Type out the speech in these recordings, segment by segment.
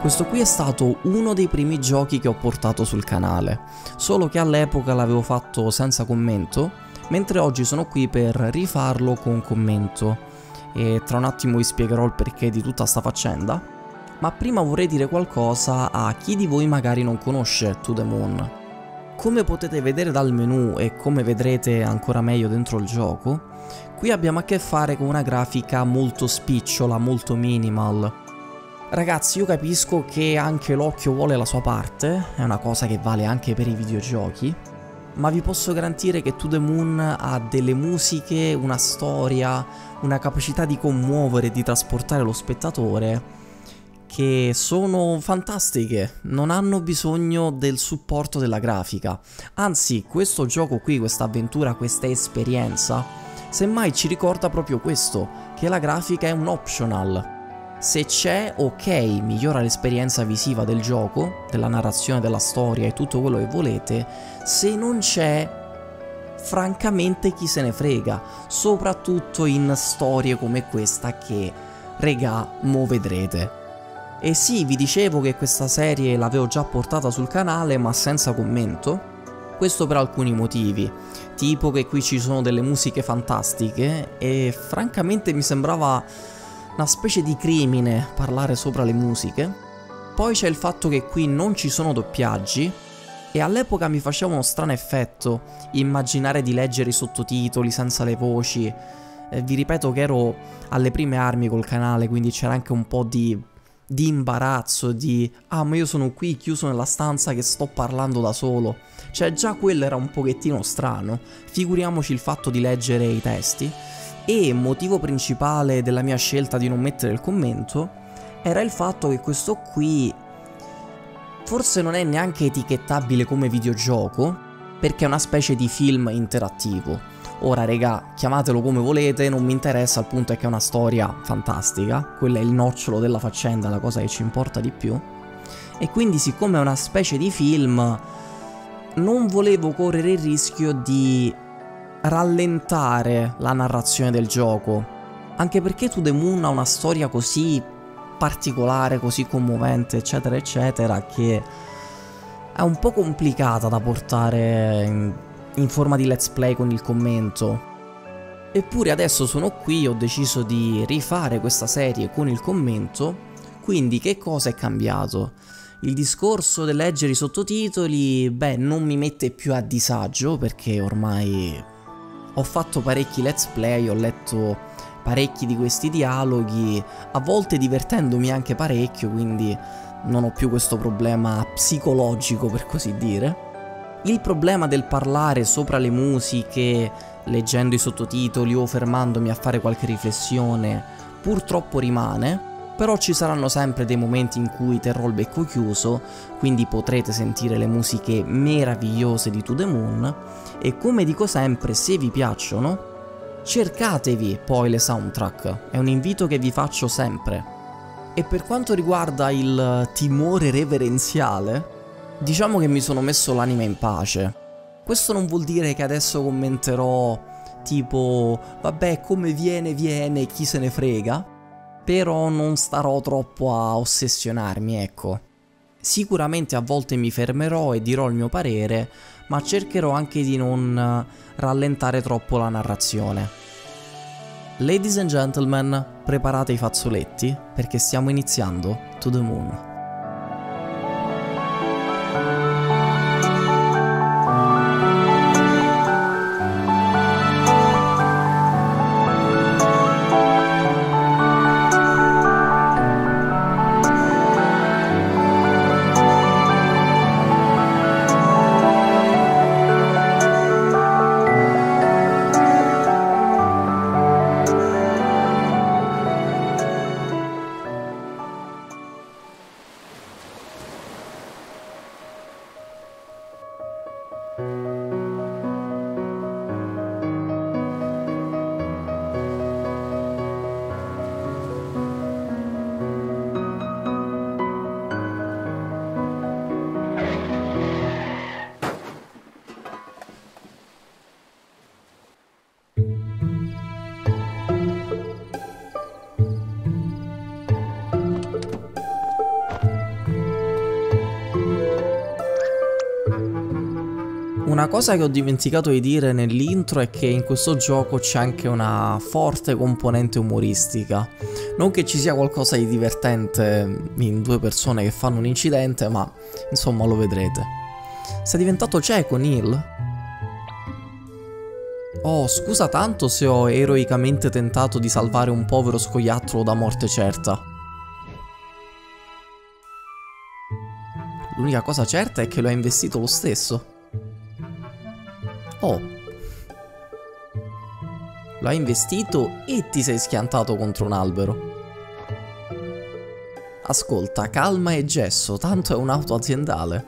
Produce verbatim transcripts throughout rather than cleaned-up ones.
Questo qui è stato uno dei primi giochi che ho portato sul canale, solo che all'epoca l'avevo fatto senza commento, mentre oggi sono qui per rifarlo con commento e tra un attimo vi spiegherò il perché di tutta sta faccenda. Ma prima vorrei dire qualcosa a chi di voi magari non conosce To The Moon. Come potete vedere dal menu e come vedrete ancora meglio dentro il gioco, qui abbiamo a che fare con una grafica molto spicciola, molto minimal. Ragazzi, io capisco che anche l'occhio vuole la sua parte, è una cosa che vale anche per i videogiochi, ma vi posso garantire che To The Moon ha delle musiche, una storia, una capacità di commuovere e di trasportare lo spettatore che sono fantastiche, non hanno bisogno del supporto della grafica. Anzi, questo gioco qui, questa avventura, questa esperienza, semmai ci ricorda proprio questo, che la grafica è un optional. Se c'è, ok, migliora l'esperienza visiva del gioco, della narrazione, della storia e tutto quello che volete. Se non c'è, francamente chi se ne frega, soprattutto in storie come questa che, regà, mo vedrete. E sì, vi dicevo che questa serie l'avevo già portata sul canale ma senza commento, questo per alcuni motivi, tipo che qui ci sono delle musiche fantastiche e francamente mi sembrava una specie di crimine parlare sopra le musiche. Poi c'è il fatto che qui non ci sono doppiaggi e all'epoca mi faceva uno strano effetto immaginare di leggere i sottotitoli senza le voci. E vi ripeto che ero alle prime armi col canale, quindi c'era anche un po' di, di imbarazzo, di ah ma io sono qui chiuso nella stanza che sto parlando da solo. Cioè già quello era un pochettino strano, figuriamoci il fatto di leggere i testi. E motivo principale della mia scelta di non mettere il commento era il fatto che questo qui forse non è neanche etichettabile come videogioco, perché è una specie di film interattivo. Ora regà, chiamatelo come volete, non mi interessa, il punto è che è una storia fantastica, quello è il nocciolo della faccenda, la cosa che ci importa di più. E quindi siccome è una specie di film, non volevo correre il rischio di rallentare la narrazione del gioco, anche perché To The Moon ha una storia così particolare, così commovente, eccetera eccetera, che è un po' complicata da portare in, in forma di let's play con il commento. Eppure adesso sono qui, ho deciso di rifare questa serie con il commento, quindi che cosa è cambiato? Il discorso del leggere i sottotitoli, beh, non mi mette più a disagio perché ormai ho fatto parecchi let's play, ho letto parecchi di questi dialoghi, a volte divertendomi anche parecchio, quindi non ho più questo problema psicologico per così dire. Il problema del parlare sopra le musiche, leggendo i sottotitoli o fermandomi a fare qualche riflessione, purtroppo rimane. Però ci saranno sempre dei momenti in cui terrò il becco chiuso, quindi potrete sentire le musiche meravigliose di To The Moon e come dico sempre, se vi piacciono, cercatevi poi le soundtrack, è un invito che vi faccio sempre. E per quanto riguarda il timore reverenziale, diciamo che mi sono messo l'anima in pace. Questo non vuol dire che adesso commenterò tipo vabbè come viene viene, chi se ne frega. Però non starò troppo a ossessionarmi, ecco. Sicuramente a volte mi fermerò e dirò il mio parere, ma cercherò anche di non rallentare troppo la narrazione. Ladies and gentlemen, preparate i fazzoletti, perché stiamo iniziando To The Moon. Una cosa che ho dimenticato di dire nell'intro è che in questo gioco c'è anche una forte componente umoristica. Non che ci sia qualcosa di divertente in due persone che fanno un incidente, ma insomma lo vedrete. Sei diventato cieco, Neil? Oh, scusa tanto se ho eroicamente tentato di salvare un povero scoiattolo da morte certa. L'unica cosa certa è che lo hai investito lo stesso. Oh. Lo hai investito e ti sei schiantato contro un albero. Ascolta, calma e gesso, tanto è un'auto aziendale.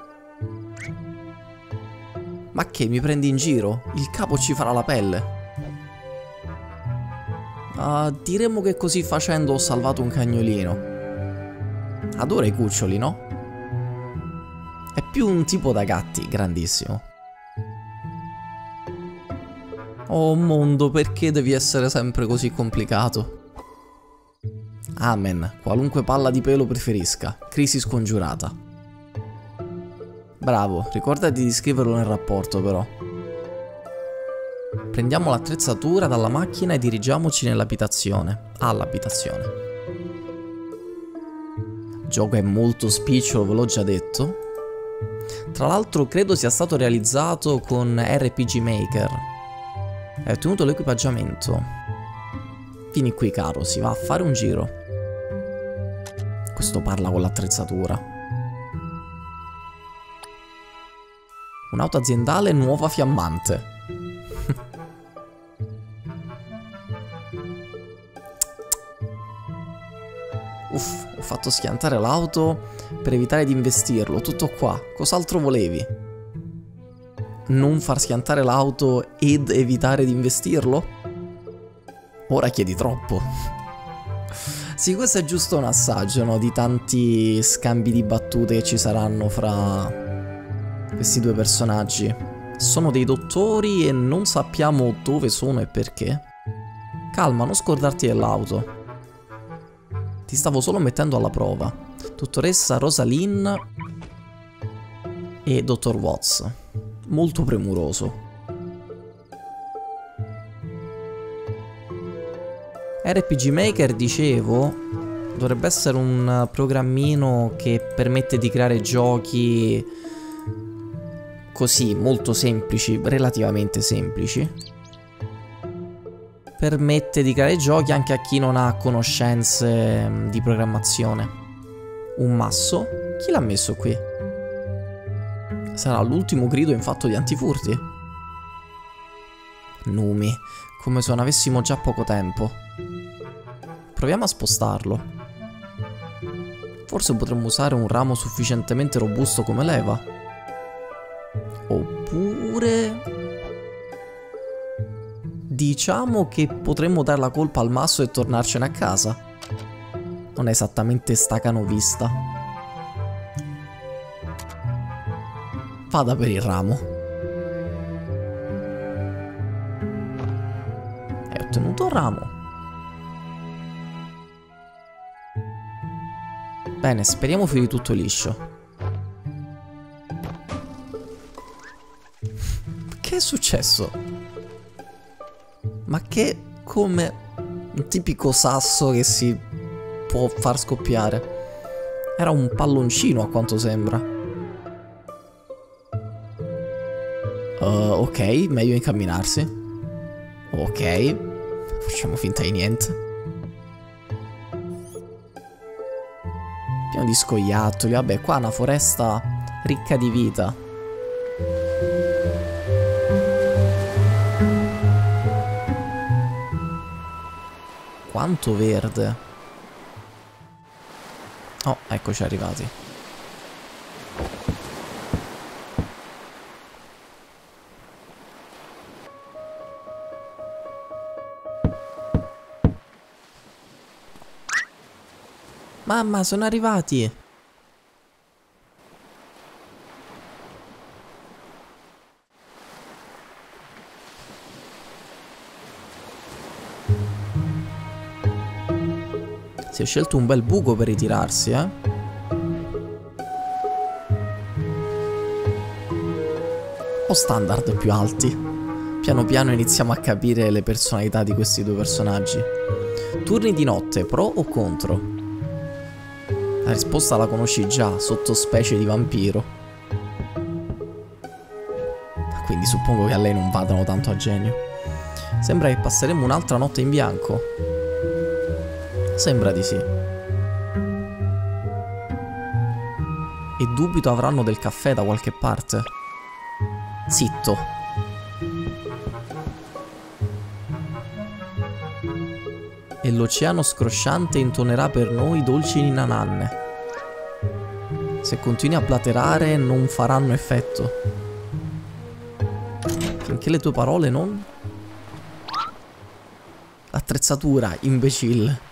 Ma che, mi prendi in giro? Il capo ci farà la pelle. Uh, diremmo che così facendo ho salvato un cagnolino. Adora i cuccioli, no? È più un tipo da gatti, grandissimo. Oh mondo, perché devi essere sempre così complicato? Amen, qualunque palla di pelo preferisca. Crisi scongiurata. Bravo, ricordati di scriverlo nel rapporto però. Prendiamo l'attrezzatura dalla macchina e dirigiamoci nell'abitazione. All'abitazione. Il gioco è molto spicciolo, ve l'ho già detto. Tra l'altro credo sia stato realizzato con R P G Maker. Hai ottenuto l'equipaggiamento. Vieni qui caro, si va a fare un giro. Questo parla con l'attrezzatura. Un'auto aziendale nuova fiammante. Uff, ho fatto schiantare l'auto per evitare di investirlo. Tutto qua, cos'altro volevi? Non far schiantare l'auto ed evitare di investirlo? Ora chiedi troppo. Sì, questo è giusto un assaggio, no? Di tanti scambi di battute che ci saranno fra questi due personaggi. Sono dei dottori e non sappiamo dove sono e perché. Calma, non scordarti dell'auto. Ti stavo solo mettendo alla prova. Dottoressa Rosalind e Dottor Watts. Molto premuroso. R P G Maker, dicevo, dovrebbe essere un programmino che permette di creare giochi così, molto semplici, relativamente semplici. Permette di creare giochi anche a chi non ha conoscenze di programmazione. Un masso? Chi l'ha messo qui? Sarà l'ultimo grido in fatto di antifurti? Numi, come se non avessimo già poco tempo. Proviamo a spostarlo. Forse potremmo usare un ramo sufficientemente robusto come leva. Oppure... diciamo che potremmo dare la colpa al masso e tornarcene a casa. Non è esattamente stacanovista. Vada per il ramo. Hai ottenuto il ramo. Bene, speriamo fili tutto liscio. Che è successo? Ma che... come un tipico sasso che si può far scoppiare. Era un palloncino a quanto sembra. Uh, ok, meglio incamminarsi. Ok, facciamo finta di niente. Pieno di scoiattoli, vabbè, qua è una foresta ricca di vita. Quanto verde. Oh, eccoci arrivati. Mamma, sono arrivati! Si è scelto un bel buco per ritirarsi, eh? o standard più alti. Piano piano iniziamo a capire le personalità di questi due personaggi. Turni di notte, pro o contro? La risposta la conosci già, sottospecie di vampiro. Quindi suppongo che a lei non vadano tanto a genio. Sembra che passeremo un'altra notte in bianco. Sembra di sì. E dubito avranno del caffè da qualche parte. Zitto. E l'oceano scrosciante intonerà per noi dolci ninananne. Se continui a blaterare non faranno effetto. Finché le tue parole non... Attrezzatura, imbecille.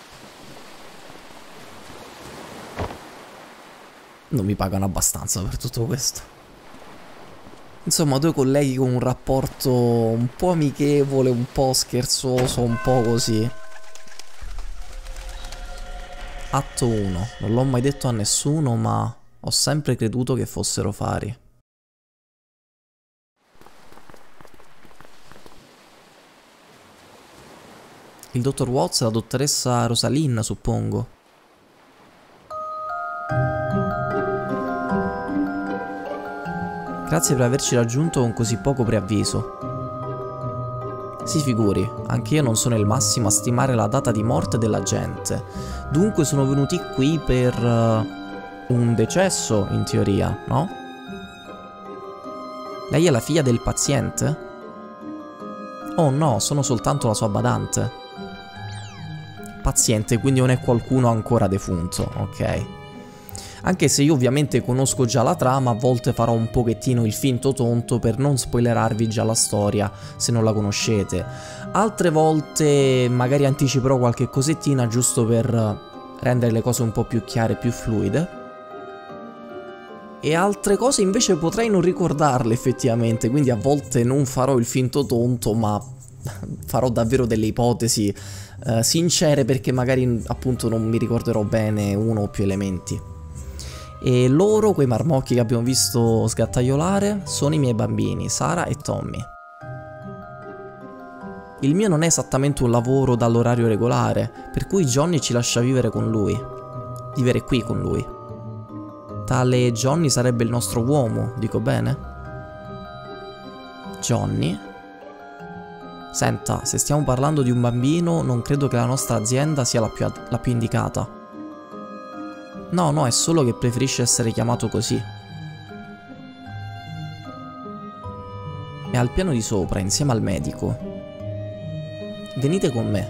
Non mi pagano abbastanza per tutto questo. Insomma, due colleghi con un rapporto un po' amichevole, un po' scherzoso, un po' così. Atto uno. Non l'ho mai detto a nessuno, ma ho sempre creduto che fossero fari. Il dottor Watts e la dottoressa Rosalind, suppongo. Grazie per averci raggiunto con così poco preavviso. Si figuri, anche io non sono il massimo a stimare la data di morte della gente. Dunque sono venuti qui per uh, un decesso, in teoria, no? Lei è la figlia del paziente? Oh no, sono soltanto la sua badante. Paziente, quindi non è qualcuno ancora defunto, ok. Anche se io ovviamente conosco già la trama, a volte farò un pochettino il finto tonto per non spoilerarvi già la storia se non la conoscete. Altre volte magari anticiperò qualche cosettina giusto per rendere le cose un po' più chiare e più fluide. E altre cose invece potrei non ricordarle effettivamente, quindi a volte non farò il finto tonto, ma farò davvero delle ipotesi eh, sincere perché magari appunto non mi ricorderò bene uno o più elementi. E loro, quei marmocchi che abbiamo visto sgattaiolare, sono i miei bambini, Sara e Tommy. Il mio non è esattamente un lavoro dall'orario regolare, per cui Johnny ci lascia vivere con lui. Vivere qui con lui. Tale Johnny sarebbe il nostro uomo, dico bene? Johnny? Senta, se stiamo parlando di un bambino, non credo che la nostra azienda sia la più, la più indicata. No, no, è solo che preferisce essere chiamato così. È al piano di sopra, insieme al medico. Venite con me.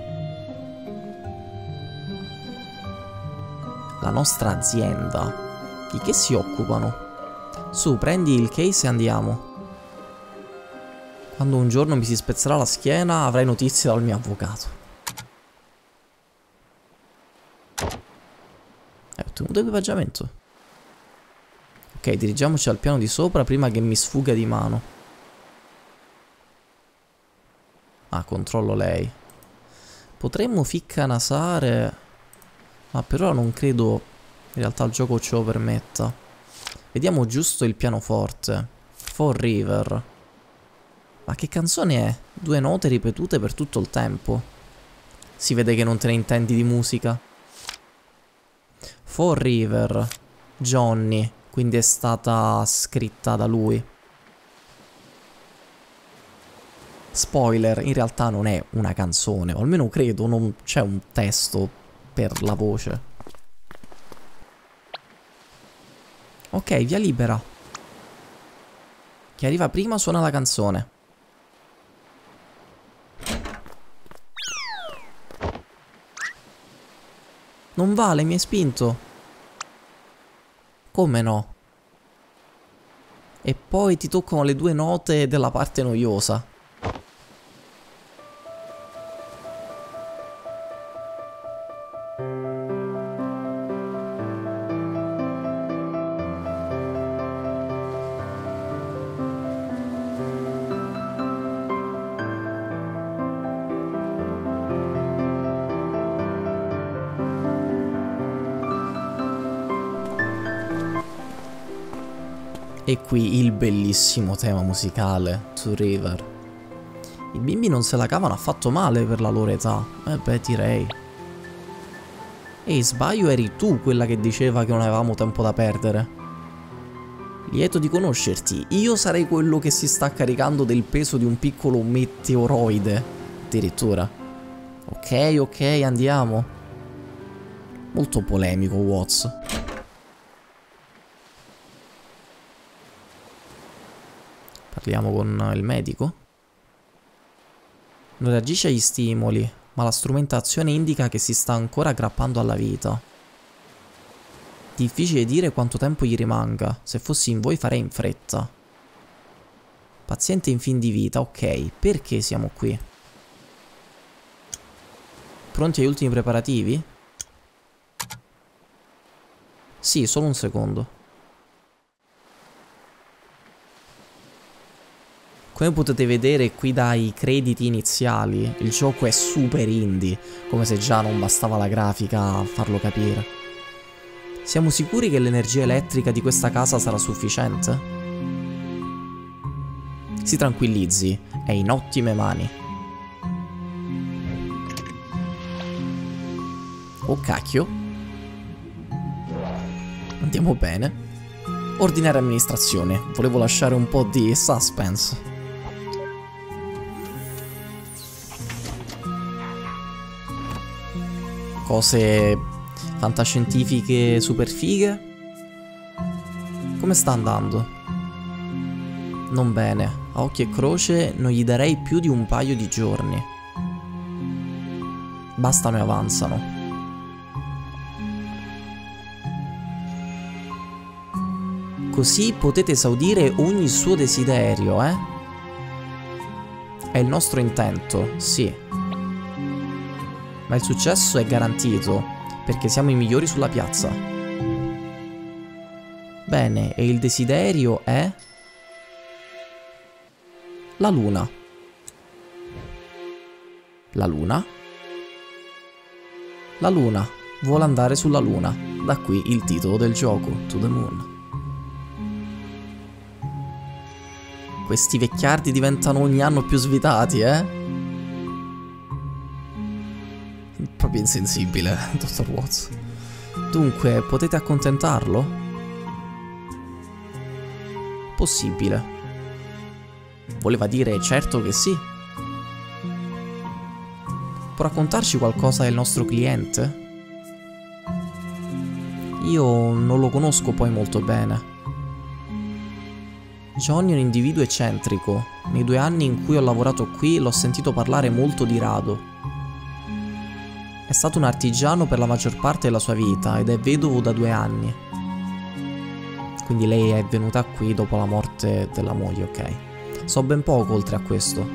La nostra azienda. Di che si occupano? Su, prendi il case e andiamo. Quando un giorno mi si spezzerà la schiena, avrai notizie dal mio avvocato. Ho ottenuto equipaggiamento. Ok, dirigiamoci al piano di sopra prima che mi sfuga di mano. Ah, controllo lei. Potremmo ficcanasare, ma per ora non credo in realtà il gioco ce lo permetta. Vediamo giusto il pianoforte. Fall River. Ma che canzone è? Due note ripetute per tutto il tempo. Si vede che non te ne intendi di musica. Fall River, Johnny, quindi è stata scritta da lui. Spoiler, in realtà non è una canzone, o almeno credo, non c'è un testo per la voce. Ok, via libera. Chi arriva prima suona la canzone. Non vale, mi hai spinto. Come no? E poi ti toccano le due note della parte noiosa. E qui il bellissimo tema musicale, To River. I bimbi non se la cavano affatto male per la loro età. Eh beh, direi. Ehi, sbaglio, eri tu quella che diceva che non avevamo tempo da perdere. Lieto di conoscerti. Io sarei quello che si sta caricando del peso di un piccolo meteoroide. Addirittura. Ok, ok, andiamo. Molto polemico, Watts. Parliamo con il medico. Non reagisce agli stimoli, ma la strumentazione indica che si sta ancora aggrappando alla vita. Difficile dire quanto tempo gli rimanga. Se fossi in voi farei in fretta. Paziente in fin di vita, ok. Perché siamo qui? Pronti agli ultimi preparativi? Sì, solo un secondo. Come potete vedere qui dai crediti iniziali, il gioco è super indie, come se già non bastava la grafica a farlo capire. Siamo sicuri che l'energia elettrica di questa casa sarà sufficiente? Si tranquillizzi, è in ottime mani. Oh cacchio. Andiamo bene. Ordinare amministrazione, volevo lasciare un po' di suspense. Cose fantascientifiche super fighe. Come sta andando? Non bene, a occhio e croce non gli darei più di un paio di giorni. Bastano e avanzano. Così potete esaudire ogni suo desiderio, eh? È il nostro intento, sì. Ma il successo è garantito, perché siamo i migliori sulla piazza. Bene, e il desiderio è... la luna. La luna? La luna. Vuole andare sulla luna. Da qui il titolo del gioco, To the Moon. Questi vecchiardi diventano ogni anno più svitati, eh? Proprio insensibile, dottor Watts. Dunque, potete accontentarlo? Possibile. Voleva dire certo che sì. Può raccontarci qualcosa del nostro cliente? Io non lo conosco poi molto bene. Johnny è un individuo eccentrico. Nei due anni in cui ho lavorato qui l'ho sentito parlare molto di rado. È stato un artigiano per la maggior parte della sua vita ed è vedovo da due anni. Quindi lei è venuta qui dopo la morte della moglie, ok. So ben poco oltre a questo.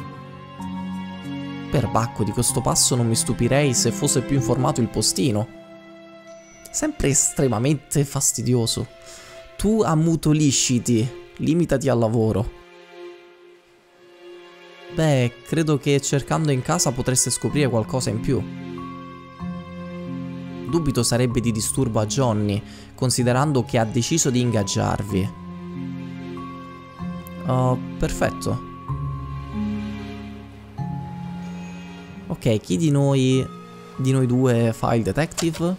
Perbacco, di questo passo non mi stupirei se fosse più informato il postino. Sempre estremamente fastidioso. Tu ammutolisciti, limitati al lavoro. Beh, credo che cercando in casa potreste scoprire qualcosa in più. Dubito sarebbe di disturbo a Johnny, considerando che ha deciso di ingaggiarvi. Oh, perfetto. Ok, chi di noi, di noi due fa il detective?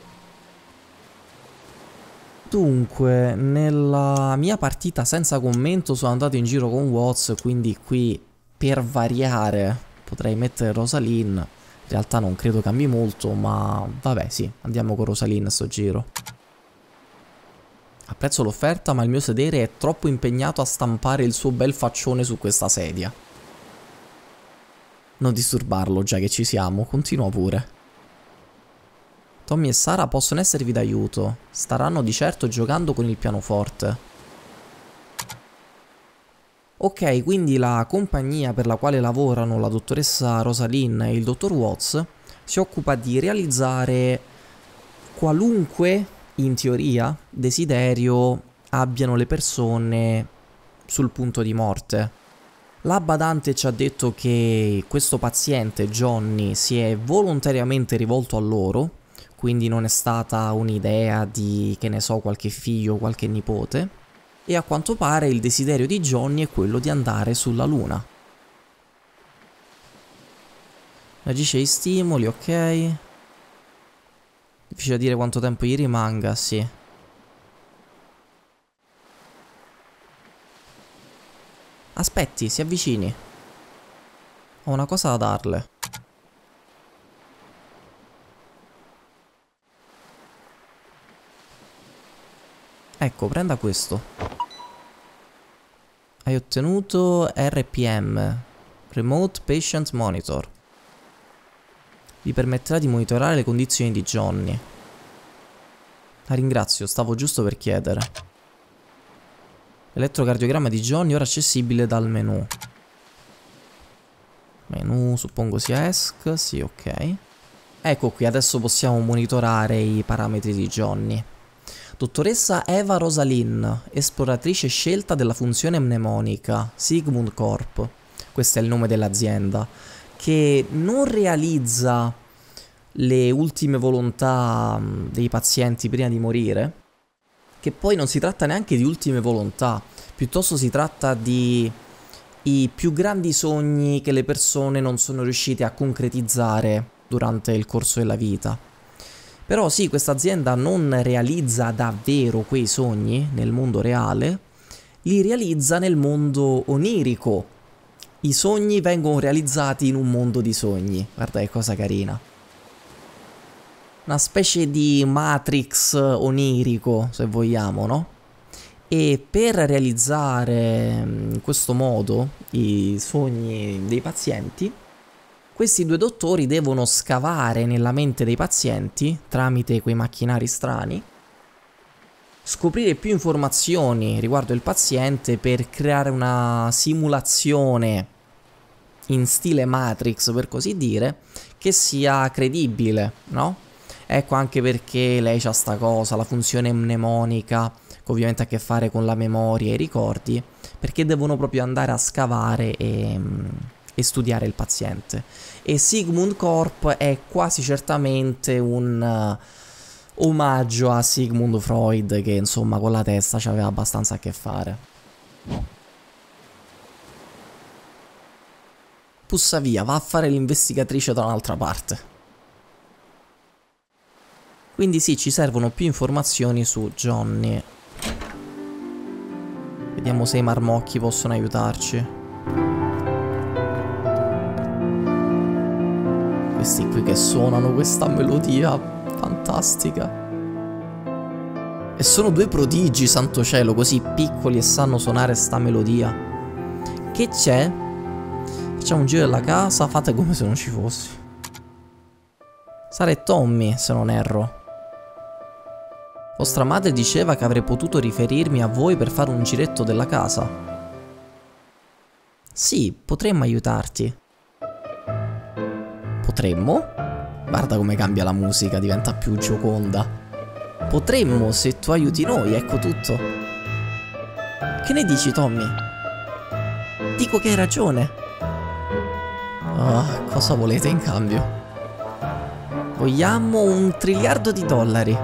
Dunque, nella mia partita senza commento sono andato in giro con Watts, quindi qui per variare potrei mettere Rosalind. In realtà non credo cambi molto, ma vabbè sì, andiamo con Rosalind a sto giro. Apprezzo l'offerta, ma il mio sedere è troppo impegnato a stampare il suo bel faccione su questa sedia. Non disturbarlo, già che ci siamo, continua pure. Tommy e Sara possono esservi d'aiuto, staranno di certo giocando con il pianoforte. Ok, quindi la compagnia per la quale lavorano la dottoressa Rosalind e il dottor Watts si occupa di realizzare qualunque, in teoria, desiderio abbiano le persone sul punto di morte. La badante ci ha detto che questo paziente, Johnny, si è volontariamente rivolto a loro, quindi non è stata un'idea di, che ne so, qualche figlio o qualche nipote. E a quanto pare il desiderio di Johnny è quello di andare sulla luna. Agisce gli stimoli, ok. Difficile dire quanto tempo gli rimanga, sì. Aspetti, si avvicini. Ho una cosa da darle. Ecco, prenda questo. Hai ottenuto R P M, Remote Patient Monitor. Vi permetterà di monitorare le condizioni di Johnny. La ringrazio, stavo giusto per chiedere. L'elettrocardiogramma di Johnny ora accessibile dal menu. Menu, suppongo sia E S C, sì, ok. Ecco qui, adesso possiamo monitorare i parametri di Johnny. Dottoressa Eva Rosalind, esploratrice scelta della funzione mnemonica, Sigmund Corp. Questo è il nome dell'azienda, che non realizza le ultime volontà dei pazienti prima di morire, che poi non si tratta neanche di ultime volontà, piuttosto si tratta di i più grandi sogni che le persone non sono riuscite a concretizzare durante il corso della vita. Però sì, questa azienda non realizza davvero quei sogni nel mondo reale, li realizza nel mondo onirico. I sogni vengono realizzati in un mondo di sogni. Guarda che cosa carina. Una specie di Matrix onirico, se vogliamo, no? E per realizzare in questo modo i sogni dei pazienti, questi due dottori devono scavare nella mente dei pazienti tramite quei macchinari strani, scoprire più informazioni riguardo il paziente per creare una simulazione in stile Matrix, per così dire, che sia credibile, no? Ecco anche perché lei c'ha sta cosa, la funzione mnemonica, che ovviamente ha a che fare con la memoria e i ricordi, perché devono proprio andare a scavare e, e studiare il paziente. E Sigmund Corp è quasi certamente un uh, omaggio a Sigmund Freud, che insomma con la testa ci aveva abbastanza a che fare. Pussa via, va a fare l'investigatrice da un'altra parte. Quindi sì, ci servono più informazioni su Johnny. Vediamo se i marmocchi possono aiutarci. Questi qui che suonano questa melodia fantastica. E sono due prodigi, santo cielo, così piccoli e sanno suonare sta melodia. Che c'è? Facciamo un giro della casa, fate come se non ci fossi. Sarà Tommy, se non erro. Vostra madre diceva che avrei potuto riferirmi a voi per fare un giretto della casa. Sì, potremmo aiutarti. Potremmo? Guarda come cambia la musica, diventa più gioconda. Potremmo se tu aiuti noi, ecco tutto. Che ne dici, Tommy? Dico che hai ragione. Oh, cosa volete in cambio? Vogliamo un triliardo di dollari.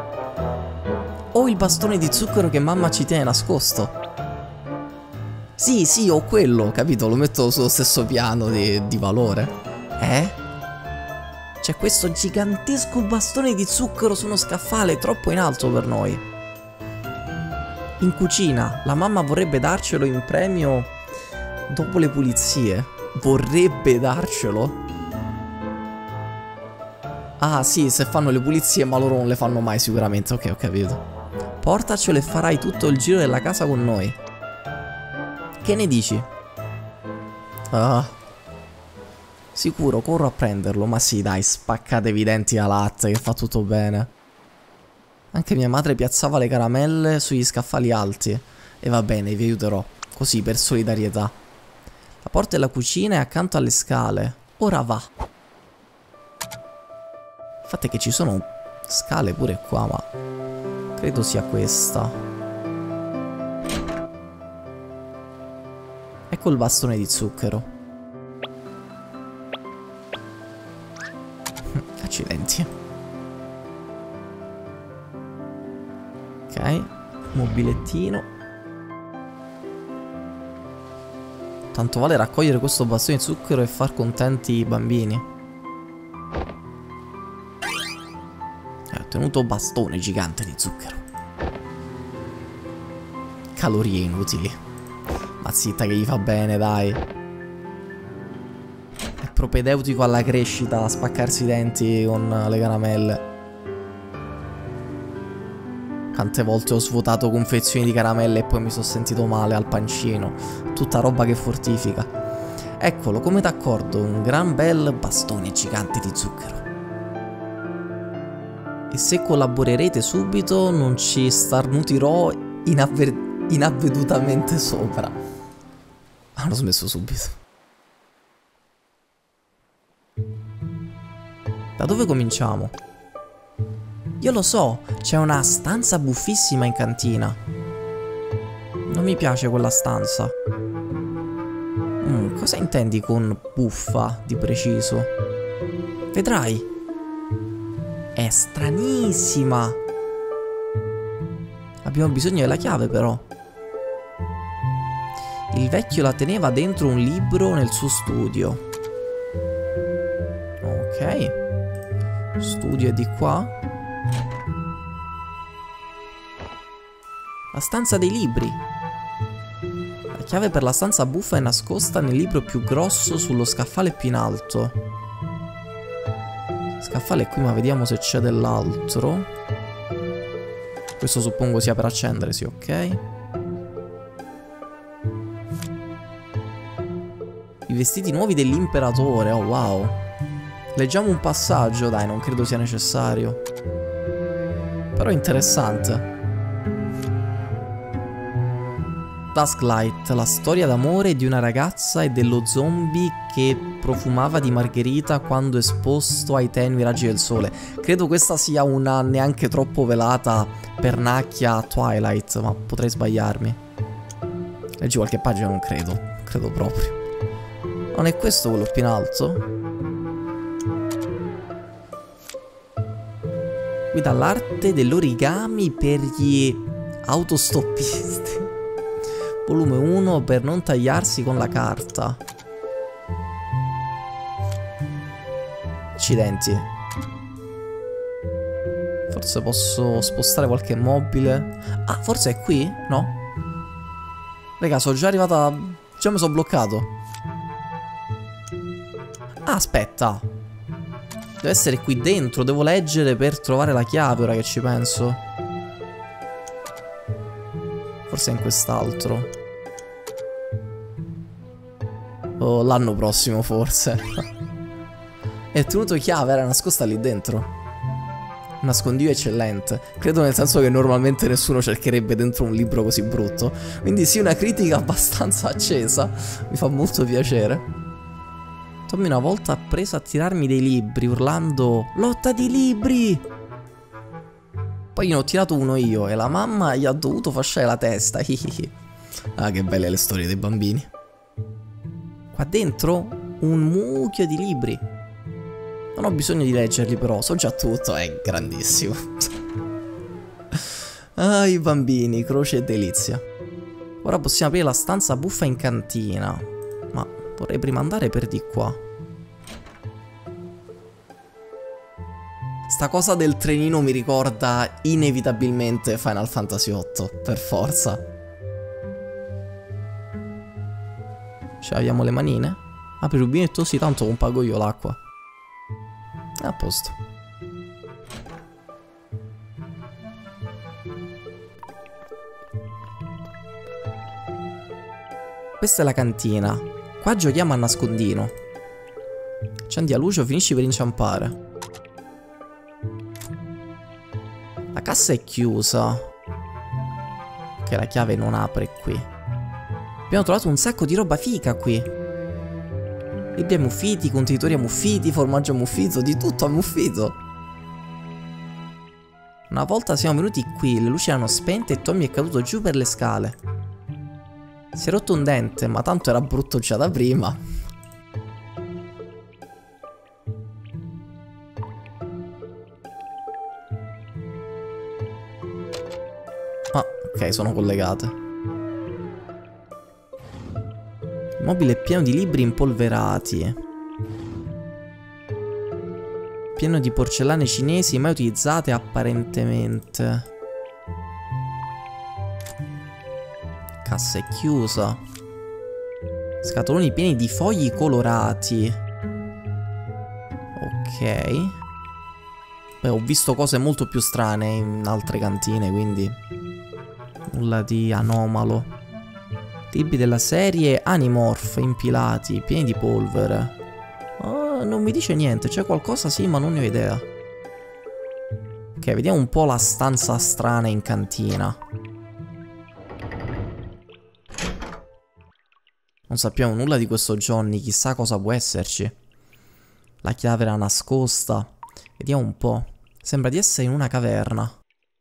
O il bastone di zucchero che mamma ci tiene nascosto. Sì, sì, ho quello, capito? Lo metto sullo stesso piano di, di valore. Eh? C'è questo gigantesco bastone di zucchero su uno scaffale troppo in alto per noi. In cucina, la mamma vorrebbe darcelo in premio dopo le pulizie. Vorrebbe darcelo? Ah sì, se fanno le pulizie, ma loro non le fanno mai sicuramente. Ok, ho capito. Portacelo e farai tutto il giro della casa con noi. Che ne dici? Ah. Sicuro, corro a prenderlo. Ma sì, dai, spaccatevi i denti a latte, che fa tutto bene. Anche mia madre piazzava le caramelle sugli scaffali alti. E va bene, vi aiuterò. Così, per solidarietà. La porta della cucina è accanto alle scale. Ora va. Il fatto è che ci sono scale pure qua, ma credo sia questa. Ecco il bastone di zucchero. Accidenti. Ok, mobilettino. Tanto vale raccogliere questo bastone di zucchero e far contenti i bambini. Eh, ho ottenuto bastone gigante di zucchero. Calorie inutili. Ma zitta che gli fa bene, dai. È propedeutico alla crescita, a spaccarsi i denti con le caramelle. Quante volte ho svuotato confezioni di caramelle e poi mi sono sentito male al pancino. Tutta roba che fortifica. Eccolo, come d'accordo, un gran bel bastone gigante di zucchero. E se collaborerete subito non ci starnutirò inavver inavvedutamente sopra. Hanno smesso subito. Da dove cominciamo? Io lo so, c'è una stanza buffissima in cantina. Non mi piace quella stanza. Mm, cosa intendi con buffa di preciso? Vedrai. È stranissima. Abbiamo bisogno della chiave però. Il vecchio la teneva dentro un libro nel suo studio. Ok. Studio è di qua. La stanza dei libri. La chiave per la stanza buffa è nascosta nel libro più grosso sullo scaffale più in alto. Scaffale è qui, ma vediamo se c'è dell'altro. Questo suppongo sia per accendersi, ok. I vestiti nuovi dell'imperatore, oh wow. Leggiamo un passaggio, dai, non credo sia necessario. Però è interessante. Dusklight, la storia d'amore di una ragazza e dello zombie che profumava di margherita quando esposto ai tenui raggi del sole. Credo questa sia una neanche troppo velata pernacchia Twilight, ma potrei sbagliarmi. Leggi qualche pagina, non credo. Credo proprio. Non è questo quello più in alto? Qui dall'arte dell'origami per gli autostoppisti. Volume uno per non tagliarsi con la carta. Accidenti. Forse posso spostare qualche mobile. Ah, forse è qui? No? Raga, sono già arrivata. Già mi sono bloccato. Ah, aspetta. Deve essere qui dentro. Devo leggere per trovare la chiave, ora che ci penso. Forse è in quest'altro. O l'anno prossimo, forse. È tenuto chiave, era nascosta lì dentro. Un nascondiglio eccellente. Credo, nel senso che normalmente nessuno cercherebbe dentro un libro così brutto. Quindi sì, una critica abbastanza accesa. Mi fa molto piacere. Tommy una volta ha preso a tirarmi dei libri urlando "Lotta di libri!". Poi ne ho tirato uno io e la mamma gli ha dovuto fasciare la testa. Ah, che belle le storie dei bambini. Qua dentro un mucchio di libri. Non ho bisogno di leggerli però, so già tutto, è grandissimo. Ah, i bambini, croce e delizia. Ora possiamo aprire la stanza buffa in cantina. Ma vorrei prima andare per di qua. Sta cosa del trenino mi ricorda inevitabilmente Final Fantasy otto, per forza. Cioè, abbiamo le manine? Apri il rubinetto, sì, tanto non pago io l'acqua. È a posto. Questa è la cantina. Qua giochiamo a nascondino. Accendi la luce o finisci per inciampare. La cassa è chiusa. Ok, la chiave non apre qui. Abbiamo trovato un sacco di roba fica qui. Libri ammuffiti, contenitori ammuffiti, formaggio ammuffito, di tutto ammuffito. Una volta siamo venuti qui, le luci erano spente e Tommy è caduto giù per le scale. Si è rotto un dente, ma tanto era brutto già da prima. Ah, ok, sono collegate. Mobile pieno di libri impolverati. Pieno di porcellane cinesi mai utilizzate apparentemente. Cassa è chiusa. Scatoloni pieni di fogli colorati. Ok. Beh, ho visto cose molto più strane in altre cantine, quindi nulla di anomalo. Libri della serie Animorph impilati, pieni di polvere. Oh, non mi dice niente, c'è qualcosa sì, ma non ne ho idea. Ok, vediamo un po' la stanza strana in cantina. Non sappiamo nulla di questo Johnny, chissà cosa può esserci. La chiave era nascosta. Vediamo un po'. Sembra di essere in una caverna.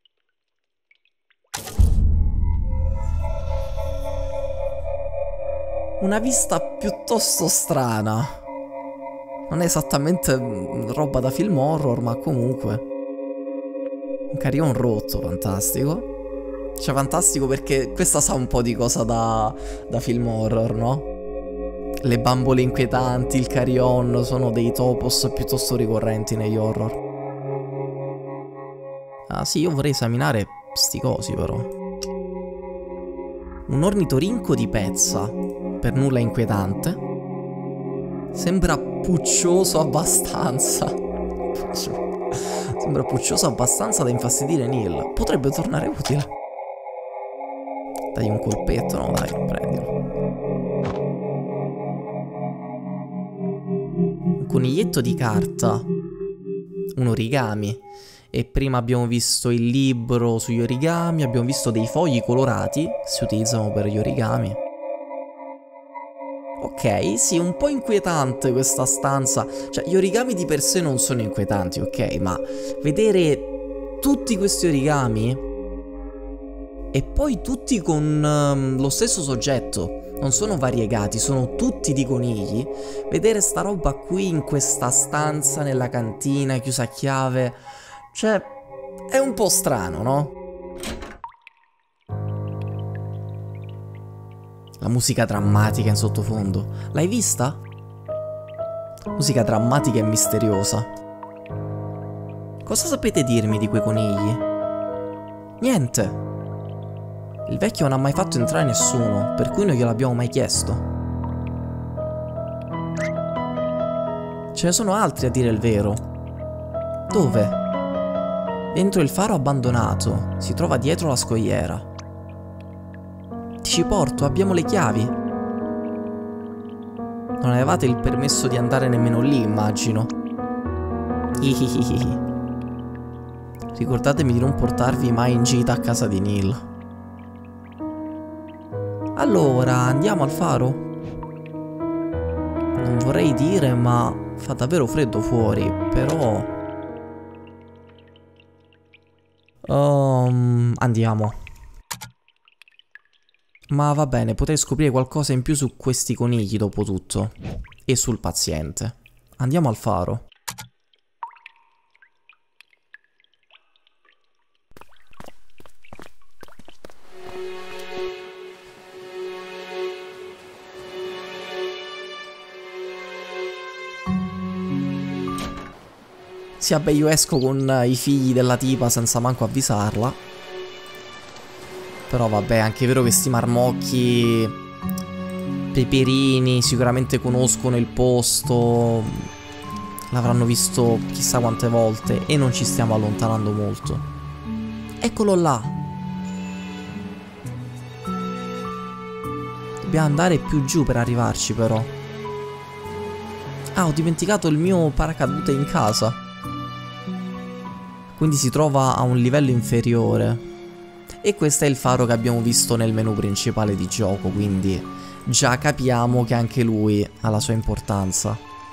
Una vista piuttosto strana. Non è esattamente roba da film horror, ma comunque. Un carillon rotto, fantastico. Cioè, fantastico perché questa sa un po' di cosa da, da film horror, no? Le bambole inquietanti, il carillon sono dei topos piuttosto ricorrenti negli horror. Ah sì, io vorrei esaminare sti cosi però. Un ornitorinco di pezza, per nulla inquietante. Sembra puccioso abbastanza. Puccio. Sembra puccioso abbastanza da infastidire Neil. Potrebbe tornare utile. Dai un colpetto, no dai, prendilo. Un coniglietto di carta. Un origami. E prima abbiamo visto il libro sugli origami. Abbiamo visto dei fogli colorati che si utilizzano per gli origami. Ok, sì, un po' inquietante questa stanza. Cioè, gli origami di per sé non sono inquietanti, ok? Ma vedere tutti questi origami e poi tutti con um, lo stesso soggetto, non sono variegati, sono tutti di conigli. Vedere sta roba qui in questa stanza, nella cantina, chiusa a chiave, cioè, è un po' strano, no? La musica drammatica in sottofondo, l'hai vista? Musica drammatica e misteriosa. Cosa sapete dirmi di quei conigli? Niente. Il vecchio non ha mai fatto entrare nessuno, per cui non gliel'abbiamo mai chiesto. Ce ne sono altri a dire il vero. Dove? Dentro il faro abbandonato, si trova dietro la scogliera. Ti ci porto, abbiamo le chiavi. Non avevate il permesso di andare nemmeno lì, immagino. Hihihihi. Ricordatemi di non portarvi mai in gita a casa di Neil. Allora, andiamo al faro? Non vorrei dire, ma fa davvero freddo fuori, però... Um, andiamo. Ma va bene, potrei scoprire qualcosa in più su questi conigli dopo tutto. E sul paziente. Andiamo al faro. Sì, vabbè, io esco con i figli della tipa senza manco avvisarla. Però vabbè, è anche vero che sti marmocchi peperini sicuramente conoscono il posto. L'avranno visto chissà quante volte e non ci stiamo allontanando molto. Eccolo là. Dobbiamo andare più giù per arrivarci però. Ah, ho dimenticato il mio paracadute in casa. Quindi si trova a un livello inferiore. E questo è il faro che abbiamo visto nel menu principale di gioco, quindi già capiamo che anche lui ha la sua importanza.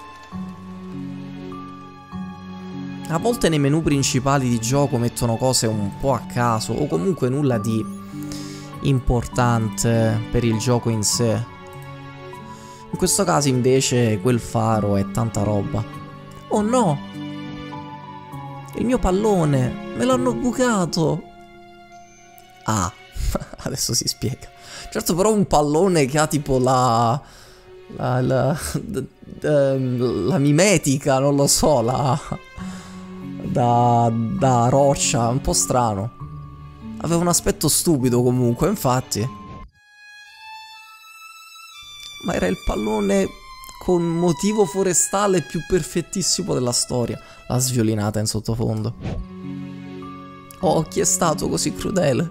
A volte nei menu principali di gioco mettono cose un po' a caso o comunque nulla di importante per il gioco in sé. In questo caso invece quel faro è tanta roba. Oh no! Il mio pallone! Me l'hanno bucato! Ah, adesso si spiega. Certo, però un pallone che ha tipo la... La, la, d, d, la mimetica, non lo so, la... Da, da roccia, un po' strano. Aveva un aspetto stupido comunque, infatti. Ma era il pallone con motivo forestale più perfettissimo della storia. La sviolinata in sottofondo. Oh, chi è stato così crudele?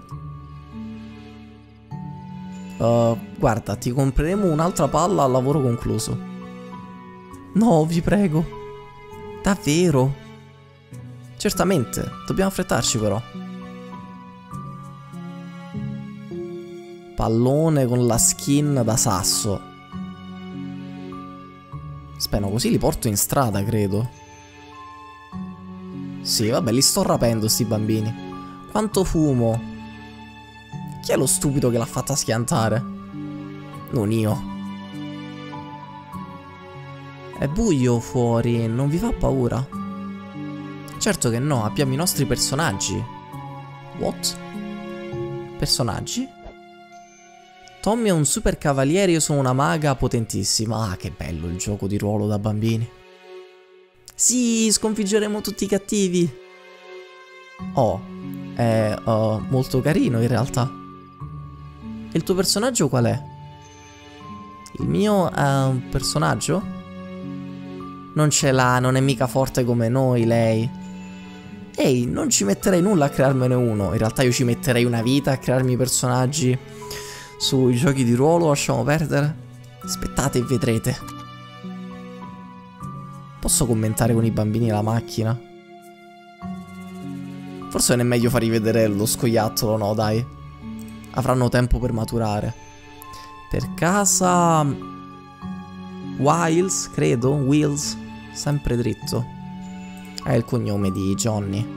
Uh, guarda, ti compreremo un'altra palla al lavoro concluso. No, vi prego. Davvero? Certamente, dobbiamo affrettarci però. Pallone con la skin da sasso. Aspetta, così li porto in strada, credo. Sì, vabbè, li sto rapendo sti bambini. Quanto fumo. Chi è lo stupido che l'ha fatta schiantare? Non io. È buio fuori, non vi fa paura? Certo che no, abbiamo i nostri personaggi. What? Personaggi? Tommy è un super cavaliere, io sono una maga potentissima. Ah, che bello il gioco di ruolo da bambini. Sì, sconfiggeremo tutti i cattivi. Oh, è uh, molto carino in realtà. E il tuo personaggio qual è? Il mio è un personaggio? Non ce l'ha, non è mica forte come noi, lei. Ehi, non ci metterei nulla a crearmene uno. In realtà io ci metterei una vita a crearmi i personaggi sui giochi di ruolo, lasciamo perdere. Aspettate e vedrete. Posso commentare con i bambini la macchina? Forse non è meglio fargli vedere lo scoiattolo, no dai. Avranno tempo per maturare. Per casa... Wiles, credo, Wheels, sempre dritto. È il cognome di Johnny.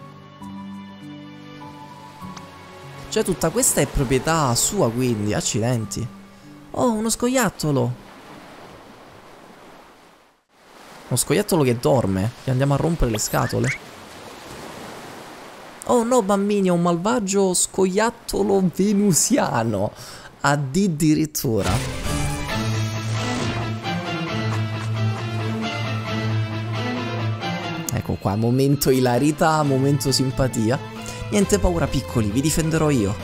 Cioè tutta questa è proprietà sua, quindi, accidenti. Oh, uno scoiattolo. Uno scoiattolo che dorme. Gli andiamo a rompere le scatole. Oh no, bambini, è un malvagio scoiattolo venusiano. Addirittura. Ecco qua, momento ilarità, momento simpatia. Niente paura piccoli, vi difenderò io.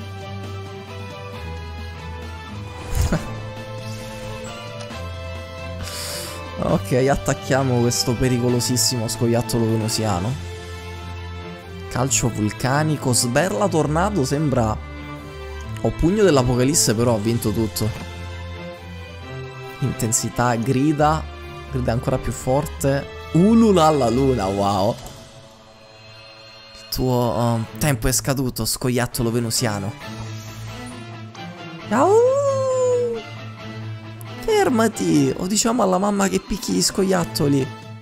Ok, attacchiamo questo pericolosissimo scoiattolo venusiano. Calcio vulcanico, sberla tornado, sembra... Ho pugno dell'apocalisse, però ho vinto tutto. Intensità, grida. Grida ancora più forte. Ulula alla luna, wow. Il tuo uh, tempo è scaduto, scoiattolo venusiano. Au! Fermati! O diciamo alla mamma che picchi gli scoiattoli.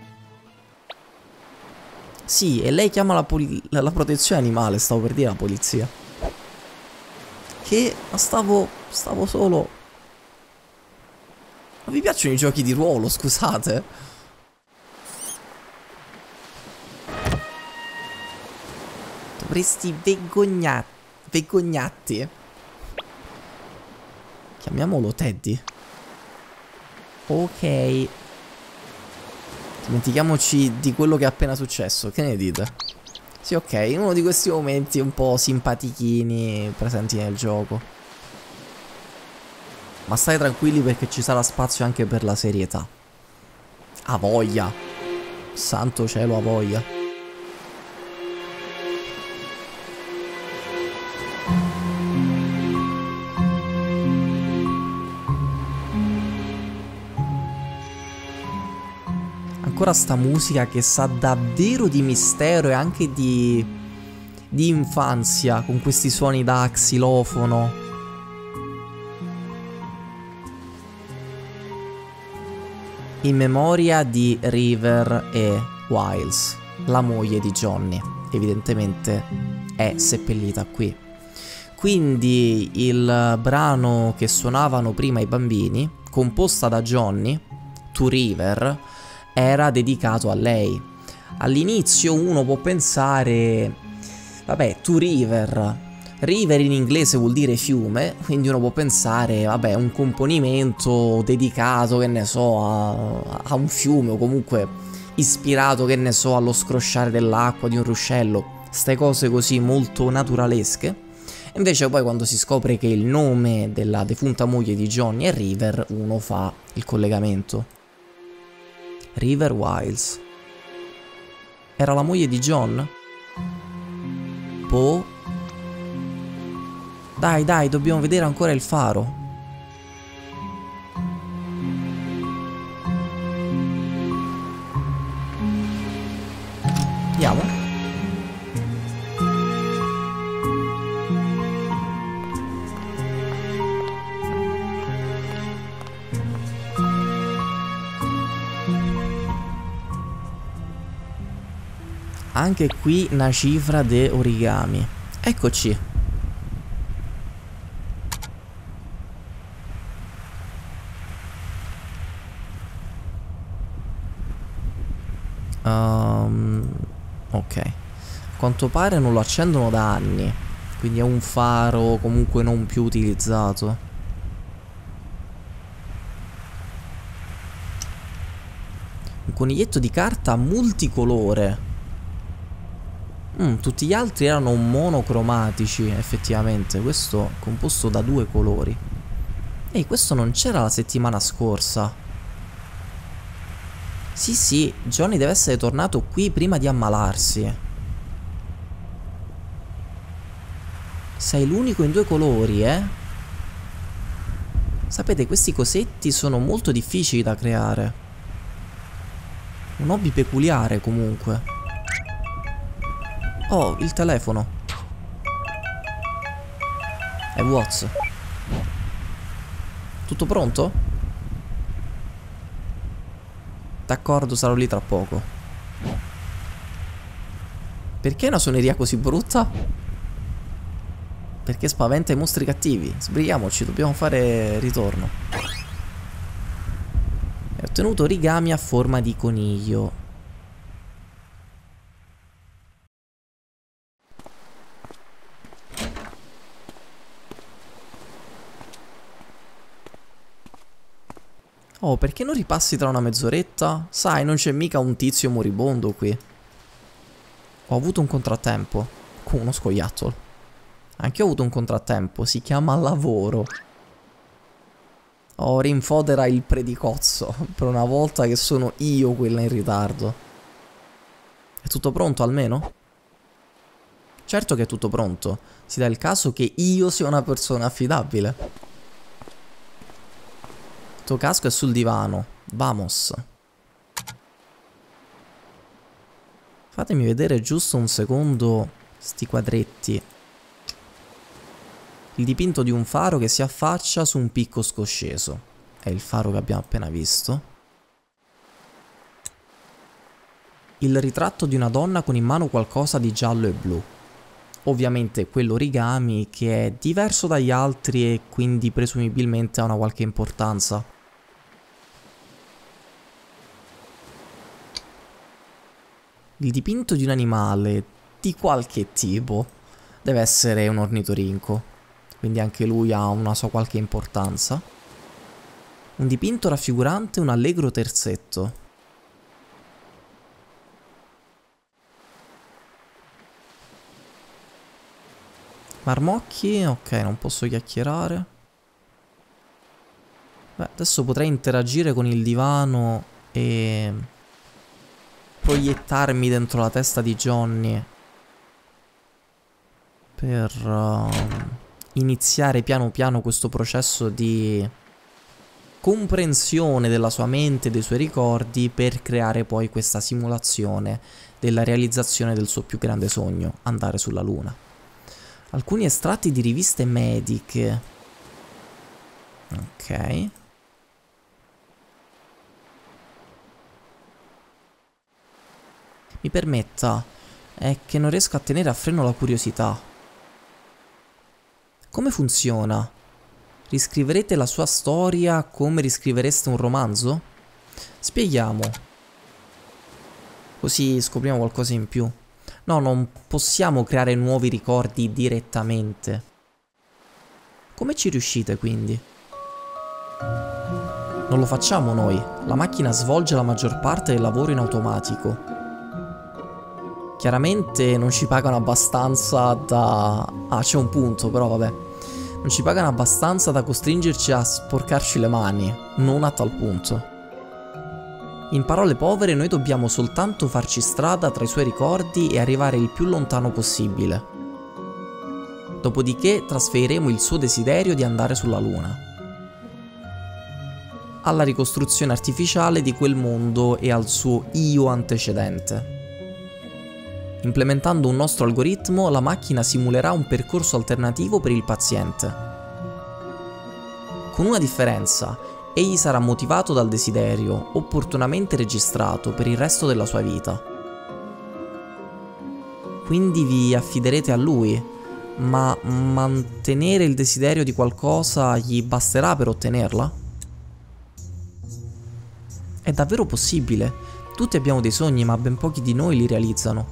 Sì, e lei chiama la, la, la protezione animale, stavo per dire la polizia. Che stavo, stavo solo... Non vi piacciono i giochi di ruolo, scusate? Dovresti vergognat... vergognarti. Chiamiamolo Teddy. Ok. Dimentichiamoci di quello che è appena successo. Che ne dite? Sì, ok. Uno di questi momenti un po' simpatichini presenti nel gioco. Ma stai tranquilli perché ci sarà spazio anche per la serietà. A voglia. Santo cielo, a voglia. Ancora sta musica che sa davvero di mistero e anche di, di infanzia, con questi suoni da xilofono. In memoria di River e Wiles, la moglie di Johnny, evidentemente è seppellita qui. Quindi il brano che suonavano prima i bambini, composta da Johnny, To River, era dedicato a lei. All'inizio uno può pensare, vabbè, To River, River in inglese vuol dire fiume, quindi uno può pensare, vabbè, un componimento dedicato, che ne so, a, a un fiume o comunque ispirato, che ne so, allo scrosciare dell'acqua di un ruscello, ste cose così molto naturalesche. Invece poi quando si scopre che il nome della defunta moglie di Johnny è River, uno fa il collegamento. River Wiles. Era la moglie di John? Boh. Dai, dai, dobbiamo vedere ancora il faro. Andiamo. Anche qui una cifra de origami. Eccoci. Um, ok. A quanto pare non lo accendono da anni, quindi è un faro comunque non più utilizzato. Un coniglietto di carta multicolore. Mm, tutti gli altri erano monocromatici, effettivamente. Questo è composto da due colori. Ehi, questo non c'era la settimana scorsa. Sì, sì, Johnny deve essere tornato qui prima di ammalarsi. Sei l'unico in due colori, eh? Sapete, questi cosetti sono molto difficili da creare. Un hobby peculiare, comunque. Oh, il telefono. È Watts. Tutto pronto? D'accordo, sarò lì tra poco. Perché una suoneria così brutta? Perché spaventa i mostri cattivi. Sbrighiamoci, dobbiamo fare ritorno. Ho ottenuto origami a forma di coniglio. Oh, perché non ripassi tra una mezz'oretta? Sai, non c'è mica un tizio moribondo qui. Ho avuto un contrattempo. Con uno scoiattolo. Anche io ho avuto un contrattempo. Si chiama lavoro. Oh, rinfodera il predicozzo. Per una volta che sono io quella in ritardo. È tutto pronto almeno? Certo che è tutto pronto. Si dà il caso che io sia una persona affidabile. Il tuo casco è sul divano. Vamos. Fatemi vedere giusto un secondo sti quadretti. Il dipinto di un faro che si affaccia su un picco scosceso. È il faro che abbiamo appena visto. Il ritratto di una donna con in mano qualcosa di giallo e blu. Ovviamente quell'origami che è diverso dagli altri e quindi presumibilmente ha una qualche importanza. Il dipinto di un animale di qualche tipo deve essere un ornitorinco, quindi anche lui ha una sua qualche importanza. Un dipinto raffigurante un allegro terzetto. Marmocchi, ok, non posso chiacchierare. Beh, adesso potrei interagire con il divano e proiettarmi dentro la testa di Johnny per uh, iniziare piano piano questo processo di comprensione della sua mente e dei suoi ricordi per creare poi questa simulazione della realizzazione del suo più grande sogno, andare sulla Luna. Alcuni estratti di riviste mediche. Ok. Mi permetta, è che non riesco a tenere a freno la curiosità. Come funziona? Riscriverete la sua storia come riscrivereste un romanzo? Spieghiamo. Così scopriamo qualcosa in più. No, non possiamo creare nuovi ricordi direttamente. Come ci riuscite quindi? Non lo facciamo noi, la macchina svolge la maggior parte del lavoro in automatico. Chiaramente non ci pagano abbastanza da... Ah, c'è un punto, però vabbè. Non ci pagano abbastanza da costringerci a sporcarci le mani, non a tal punto. In parole povere, noi dobbiamo soltanto farci strada tra i suoi ricordi e arrivare il più lontano possibile. Dopodiché trasferiremo il suo desiderio di andare sulla Luna. Alla ricostruzione artificiale di quel mondo e al suo io antecedente. Implementando un nostro algoritmo, la macchina simulerà un percorso alternativo per il paziente. Con una differenza, egli sarà motivato dal desiderio, opportunamente registrato per il resto della sua vita. Quindi vi affiderete a lui, ma mantenere il desiderio di qualcosa gli basterà per ottenerla? È davvero possibile. Tutti abbiamo dei sogni, ma ben pochi di noi li realizzano.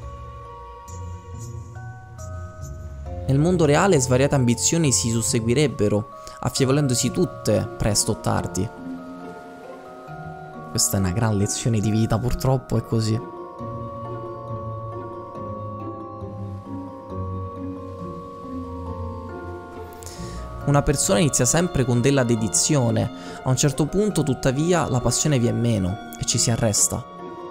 Nel mondo reale svariate ambizioni si susseguirebbero, affievolendosi tutte presto o tardi. Questa è una gran lezione di vita, purtroppo è così. Una persona inizia sempre con della dedizione, a un certo punto tuttavia la passione viene meno e ci si arresta.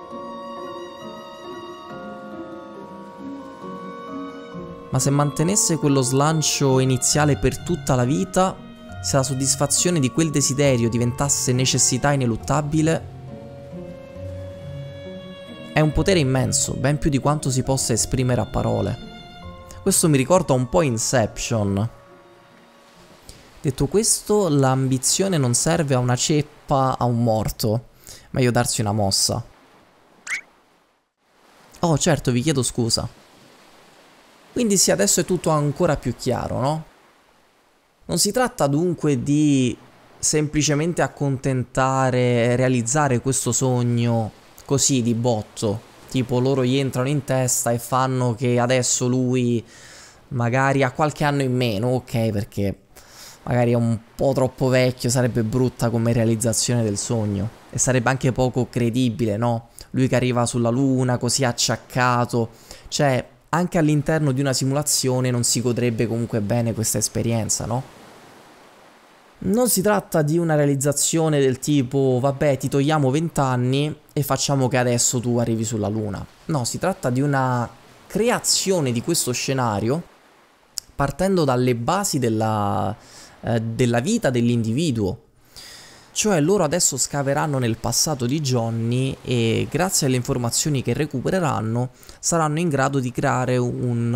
Ma se mantenesse quello slancio iniziale per tutta la vita, se la soddisfazione di quel desiderio diventasse necessità ineluttabile, è un potere immenso, ben più di quanto si possa esprimere a parole. Questo mi ricorda un po' Inception. Detto questo, l'ambizione non serve a una ceppa, a un morto. Meglio darsi una mossa. Oh, certo, vi chiedo scusa. Quindi sì, adesso è tutto ancora più chiaro, no? Non si tratta dunque di semplicemente accontentare e realizzare questo sogno così di botto. Tipo loro gli entrano in testa e fanno che adesso lui magari ha qualche anno in meno, ok, perché magari è un po' troppo vecchio, sarebbe brutta come realizzazione del sogno. E sarebbe anche poco credibile, no? Lui che arriva sulla Luna così acciaccato. Cioè, anche all'interno di una simulazione non si godrebbe comunque bene questa esperienza, no? Non si tratta di una realizzazione del tipo, vabbè, ti togliamo vent'anni e facciamo che adesso tu arrivi sulla Luna. No, si tratta di una creazione di questo scenario partendo dalle basi della, eh, della vita dell'individuo. Cioè loro adesso scaveranno nel passato di Johnny e grazie alle informazioni che recupereranno saranno in grado di creare un,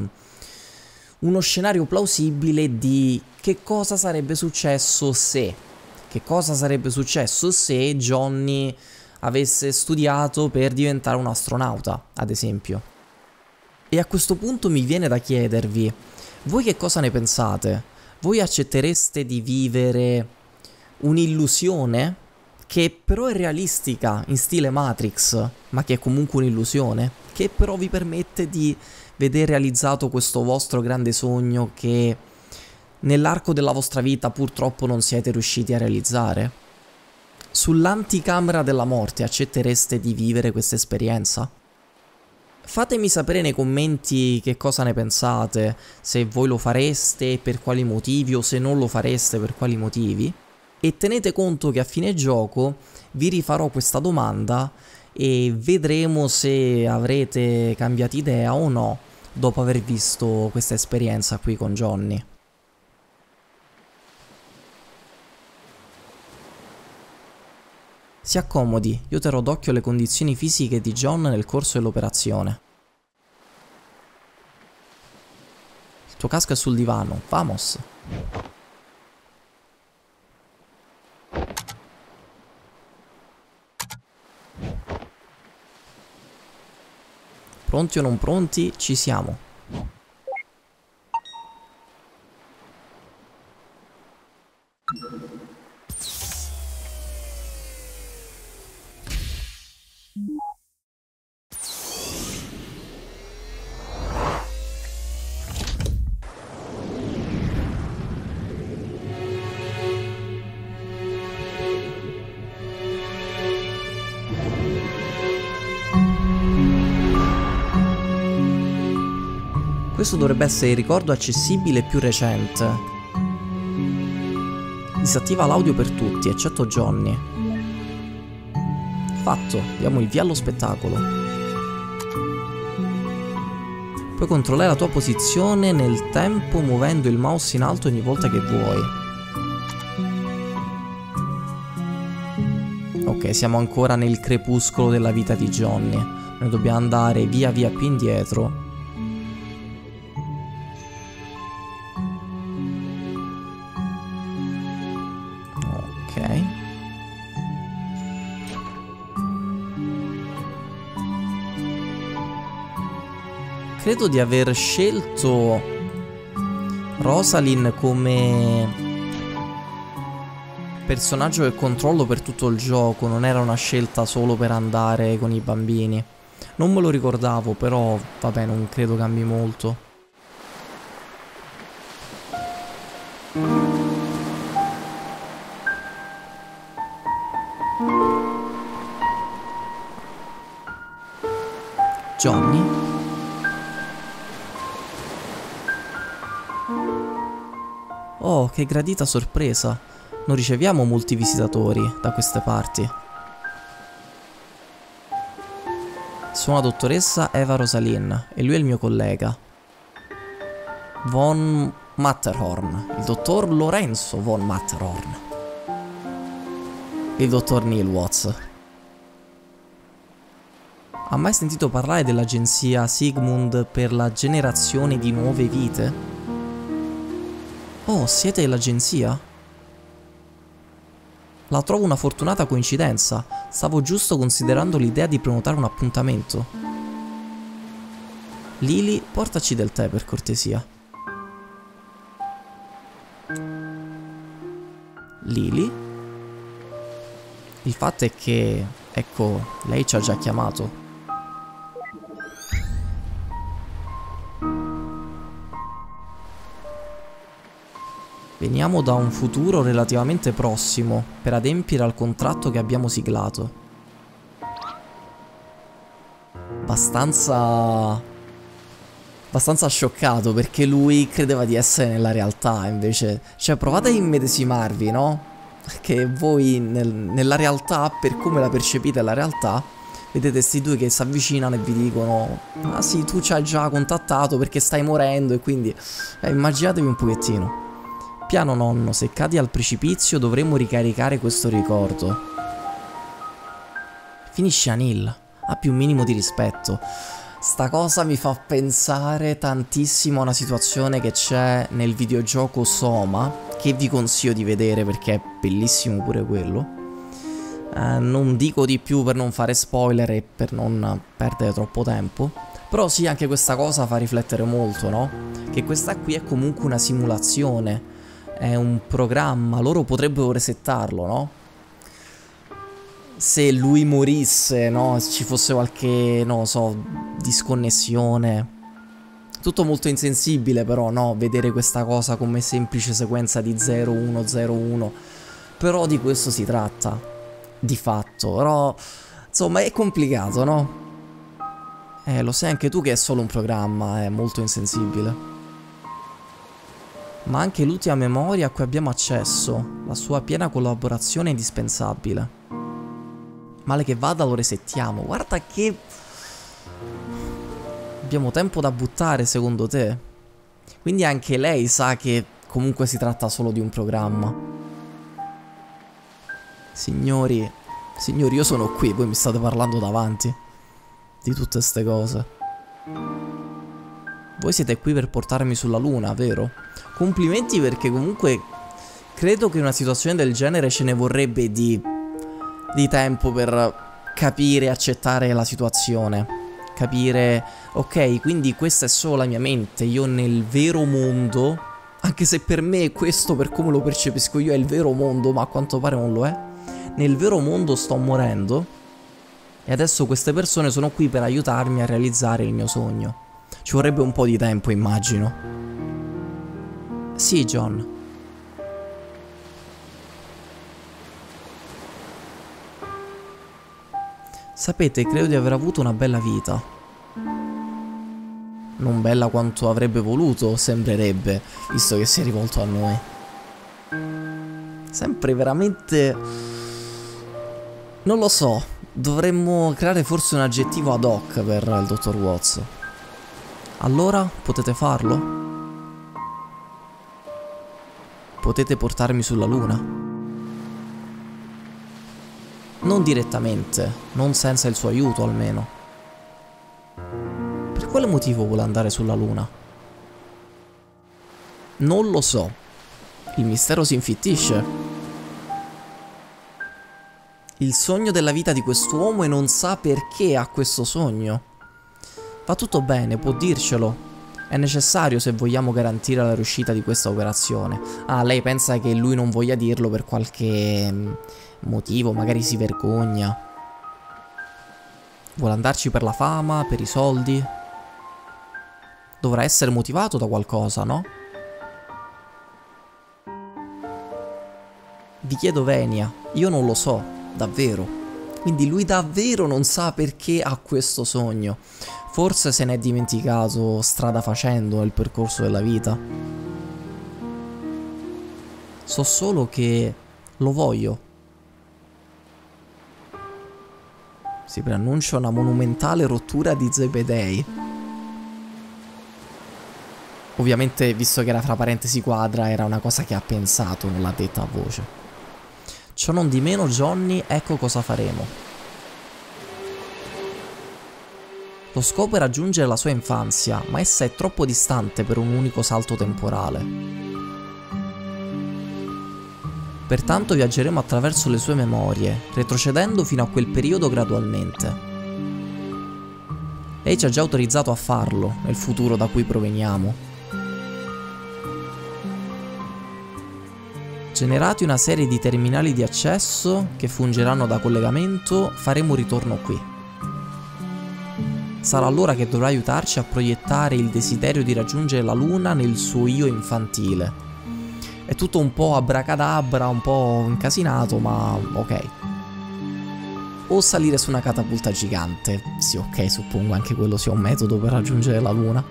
uh, uno scenario plausibile di che cosa sarebbe successo se, che cosa sarebbe successo se Johnny avesse studiato per diventare un astronauta, ad esempio. E a questo punto mi viene da chiedervi, voi che cosa ne pensate? Voi accettereste di vivere un'illusione che però è realistica in stile Matrix, ma che è comunque un'illusione, che però vi permette di vedere realizzato questo vostro grande sogno che nell'arco della vostra vita purtroppo non siete riusciti a realizzare? Sull'anticamera della morte accettereste di vivere questa esperienza? Fatemi sapere nei commenti che cosa ne pensate, se voi lo fareste, per quali motivi, o se non lo fareste, per quali motivi. E tenete conto che a fine gioco vi rifarò questa domanda e vedremo se avrete cambiato idea o no dopo aver visto questa esperienza qui con Johnny. Si accomodi, io terrò d'occhio le condizioni fisiche di John nel corso dell'operazione. Il tuo casco è sul divano, vamos! Pronti o non pronti, ci siamo. Questo dovrebbe essere il ricordo accessibile più recente. Disattiva l'audio per tutti, eccetto Johnny. Fatto, diamo il via allo spettacolo. Puoi controllare la tua posizione nel tempo muovendo il mouse in alto ogni volta che vuoi. Ok, siamo ancora nel crepuscolo della vita di Johnny. Noi dobbiamo andare via via più indietro. Ok. Credo di aver scelto Rosalind come personaggio che controllo per tutto il gioco, non era una scelta solo per andare con i bambini. Non me lo ricordavo, però vabbè, non credo cambi molto. Johnny? Oh, che gradita sorpresa! Non riceviamo molti visitatori da queste parti. Sono la dottoressa Eva Rosalind e lui è il mio collega Von Matterhorn, il dottor Lorenzo Von Matterhorn, il dottor Neil Watts. Ha mai sentito parlare dell'agenzia Sigmund per la generazione di nuove vite? Oh, siete l'agenzia? La trovo una fortunata coincidenza. Stavo giusto considerando l'idea di prenotare un appuntamento. Lily, portaci del tè per cortesia. Lily? Il fatto è che, ecco, lei ci ha già chiamato. Veniamo da un futuro relativamente prossimo per adempiere al contratto che abbiamo siglato. Abbastanza... abbastanza scioccato perché lui credeva di essere nella realtà, invece... Cioè, provate a immedesimarvi, no? Che voi nel, nella realtà, per come la percepite la realtà, vedete sti due che si avvicinano e vi dicono: ah sì, tu ci hai già contattato perché stai morendo, e quindi... Eh, immaginatevi un pochettino. Piano nonno, se cadi al precipizio dovremmo ricaricare questo ricordo. Finisce Anil, abbi un minimo di rispetto. Sta cosa mi fa pensare tantissimo a una situazione che c'è nel videogioco Soma, che vi consiglio di vedere perché è bellissimo pure quello. Eh, non dico di più per non fare spoiler e per non perdere troppo tempo. Però sì, anche questa cosa fa riflettere molto, no? Che questa qui è comunque una simulazione. È un programma, loro potrebbero resettarlo, no? Se lui morisse, no? Se ci fosse qualche, non lo so, disconnessione. Tutto molto insensibile però, no? Vedere questa cosa come semplice sequenza di zero uno zero uno. Però di questo si tratta, di fatto. Però, insomma, è complicato, no? Eh, lo sai anche tu che è solo un programma, è molto insensibile. Ma anche l'ultima memoria a cui abbiamo accesso, la sua piena collaborazione è indispensabile. Male che vada lo resettiamo. Guarda che... abbiamo tempo da buttare secondo te? Quindi anche lei sa che comunque si tratta solo di un programma. Signori, signori, io sono qui, voi mi state parlando davanti di tutte ste cose. Voi siete qui per portarmi sulla luna, vero? Complimenti, perché comunque credo che in una situazione del genere ce ne vorrebbe di, di tempo per capire e accettare la situazione. Capire, ok, quindi questa è solo la mia mente, io nel vero mondo, anche se per me questo, per come lo percepisco io, è il vero mondo, ma a quanto pare non lo è. Nel vero mondo sto morendo e adesso queste persone sono qui per aiutarmi a realizzare il mio sogno. Ci vorrebbe un po' di tempo, immagino. Sì, John. Sapete, credo di aver avuto una bella vita. Non bella quanto avrebbe voluto, sembrerebbe, visto che si è rivolto a noi. Sempre veramente... non lo so, dovremmo creare forse un aggettivo ad hoc per il dottor Watts. Allora, potete farlo? Potete portarmi sulla Luna? Non direttamente, non senza il suo aiuto almeno. Per quale motivo vuole andare sulla Luna? Non lo so. Il mistero si infittisce. Il sogno della vita di quest'uomo e non sa perché ha questo sogno. Va tutto bene, può dircelo. È necessario se vogliamo garantire la riuscita di questa operazione. Ah, lei pensa che lui non voglia dirlo per qualche motivo, magari si vergogna. Vuole andarci per la fama, per i soldi? Dovrà essere motivato da qualcosa, no? Vi chiedo venia, io non lo so, davvero. Quindi lui davvero non sa perché ha questo sogno. Forse se n'è dimenticato strada facendo nel percorso della vita. So solo che lo voglio. Si preannuncia una monumentale rottura di Zebedei. Ovviamente, visto che era fra parentesi quadra, era una cosa che ha pensato, non l'ha detta a voce. Ciò non di meno, Johnny, ecco cosa faremo. Lo scopo è raggiungere la sua infanzia, ma essa è troppo distante per un unico salto temporale. Pertanto viaggeremo attraverso le sue memorie, retrocedendo fino a quel periodo gradualmente. Lei ci ha già autorizzato a farlo, nel futuro da cui proveniamo. Generati una serie di terminali di accesso che fungeranno da collegamento, faremo un ritorno qui. Sarà allora che dovrà aiutarci a proiettare il desiderio di raggiungere la Luna nel suo io infantile. È tutto un po' abracadabra, un po' incasinato, ma ok. O salire su una catapulta gigante. Sì, ok, suppongo anche quello sia un metodo per raggiungere la Luna.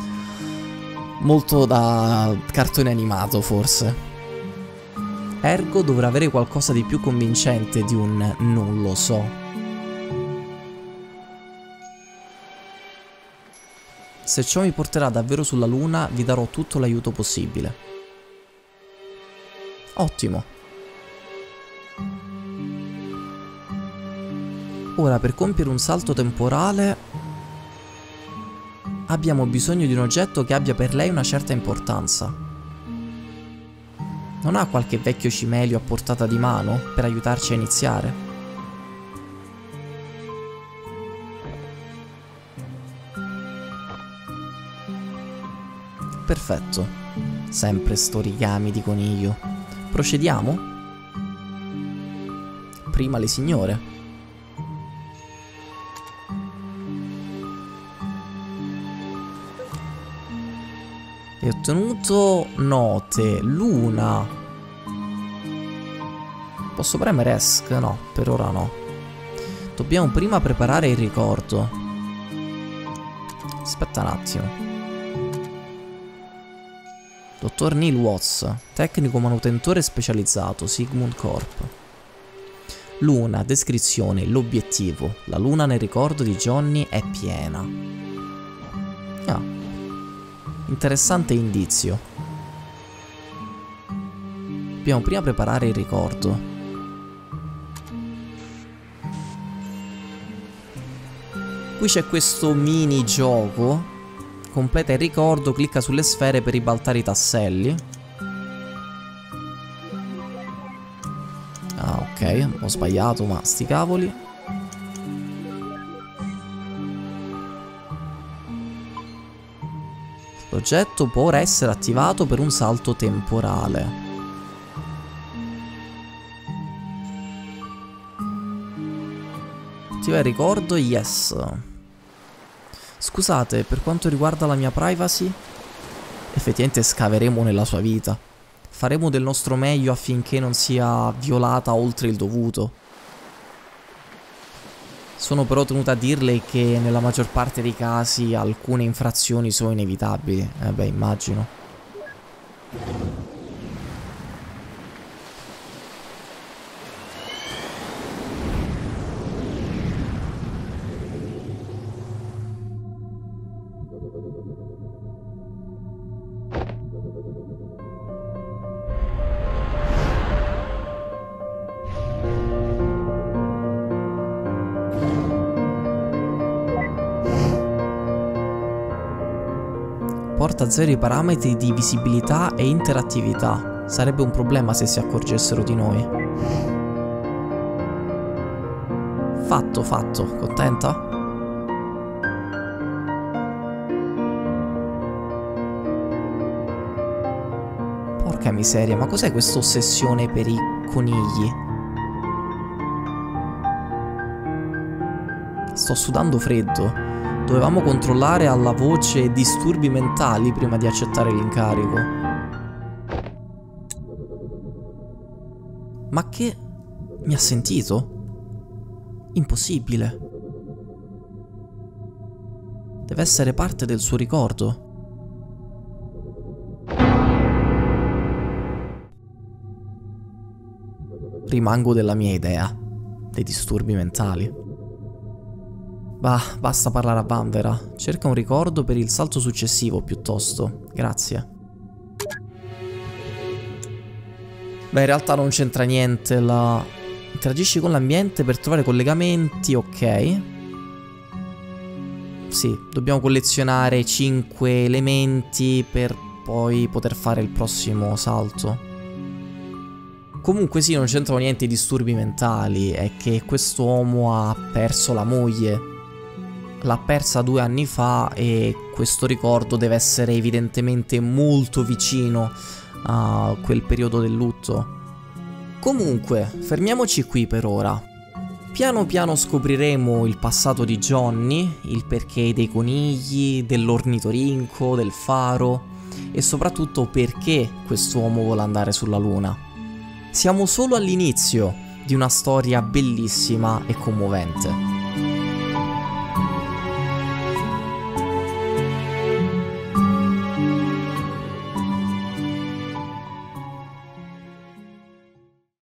Molto da cartone animato, forse. Ergo dovrà avere qualcosa di più convincente di un non lo so. Se ciò mi porterà davvero sulla Luna, vi darò tutto l'aiuto possibile. Ottimo. Ora, per compiere un salto temporale, abbiamo bisogno di un oggetto che abbia per lei una certa importanza. Non ha qualche vecchio cimelio a portata di mano per aiutarci a iniziare? Perfetto. Sempre sto origami di coniglio. Procediamo? Prima le signore. E ottenuto note. Luna. Posso premere Esc? No, per ora no. Dobbiamo prima preparare il ricordo. Aspetta un attimo. Dottor Neil Watts, tecnico manutentore specializzato, Sigmund Corp. Luna, descrizione, l'obiettivo. La luna nel ricordo di Johnny è piena. Ah, interessante indizio. Dobbiamo prima preparare il ricordo. Qui c'è questo mini gioco. Completa il ricordo, clicca sulle sfere per ribaltare i tasselli. Ah, ok, ho sbagliato, ma sti cavoli. L'oggetto può ora essere attivato per un salto temporale. Attiva il ricordo, yes. Scusate, per quanto riguarda la mia privacy, effettivamente scaveremo nella sua vita. Faremo del nostro meglio affinché non sia violata oltre il dovuto. Sono però tenuta a dirle che nella maggior parte dei casi alcune infrazioni sono inevitabili. Eh beh, immagino. Porta a zero i parametri di visibilità e interattività. Sarebbe un problema se si accorgessero di noi. Fatto, fatto. Contenta? Porca miseria, ma cos'è questa ossessione per i conigli? Sto sudando freddo. Dovevamo controllare alla voce disturbi mentali prima di accettare l'incarico. Ma che... mi ha sentito? Impossibile. Deve essere parte del suo ricordo. Rimango della mia idea dei disturbi mentali. Bah, basta parlare a vanvera. Cerca un ricordo per il salto successivo, piuttosto. Grazie. Beh, in realtà non c'entra niente la... Interagisci con l'ambiente per trovare collegamenti, ok. Sì, dobbiamo collezionare cinque elementi per poi poter fare il prossimo salto. Comunque sì, non c'entrano niente i disturbi mentali. È che quest'uomo ha perso la moglie. L'ha persa due anni fa e questo ricordo deve essere evidentemente molto vicino a quel periodo del lutto. Comunque, fermiamoci qui per ora. Piano piano scopriremo il passato di Johnny, il perché dei conigli, dell'ornitorinco, del faro e soprattutto perché quest'uomo vuole andare sulla Luna. Siamo solo all'inizio di una storia bellissima e commovente.